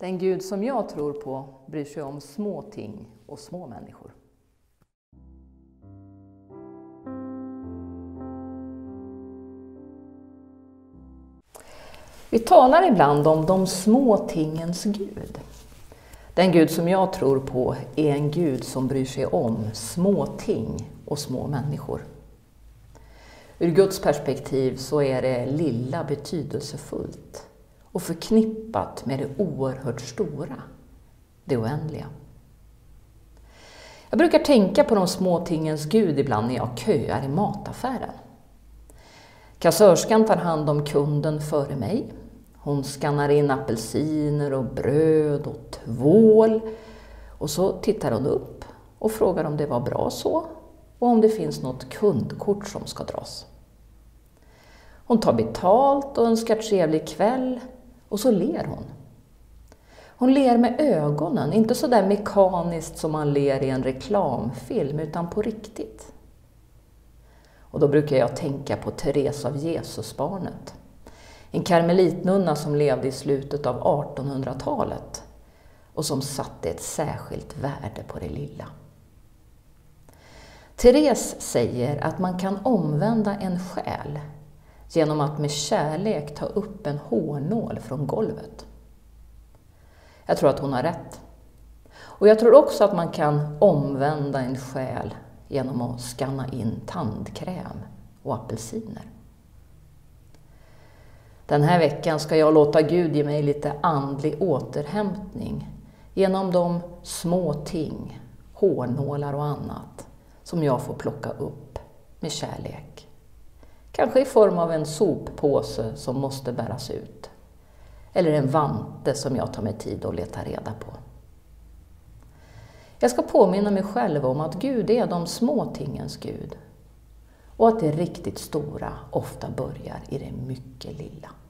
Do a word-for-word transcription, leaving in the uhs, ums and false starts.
Den Gud som jag tror på bryr sig om små ting och små människor. Vi talar ibland om de små tingens Gud. Den Gud som jag tror på är en Gud som bryr sig om små ting och små människor. Ur Guds perspektiv så är det lilla betydelsefullt och förknippat med det oerhört stora, det oändliga. Jag brukar tänka på de små tingens Gud ibland när jag köar i mataffären. Kassörskan tar hand om kunden före mig. Hon skannar in apelsiner och bröd och tvål. Och så tittar hon upp och frågar om det var bra så och om det finns något kundkort som ska dras. Hon tar betalt och önskar trevlig kväll och så ler hon. Hon ler med ögonen, inte så där mekaniskt som man ler i en reklamfilm utan på riktigt. Och då brukar jag tänka på Therese av Jesusbarnet. En karmelitnunna som levde i slutet av artonhundratalet och som satte ett särskilt värde på det lilla. Therese säger att man kan omvända en själ genom att med kärlek ta upp en hårnål från golvet. Jag tror att hon har rätt. Och jag tror också att man kan omvända en själ genom att skanna in tandkräm och apelsiner. Den här veckan ska jag låta Gud ge mig lite andlig återhämtning genom de små ting, hårnålar och annat som jag får plocka upp med kärlek. Kanske i form av en soppåse som måste bäras ut. Eller en vante som jag tar mig tid att leta reda på. Jag ska påminna mig själv om att Gud är de små tingens Gud. Och att det riktigt stora ofta börjar i det mycket lilla.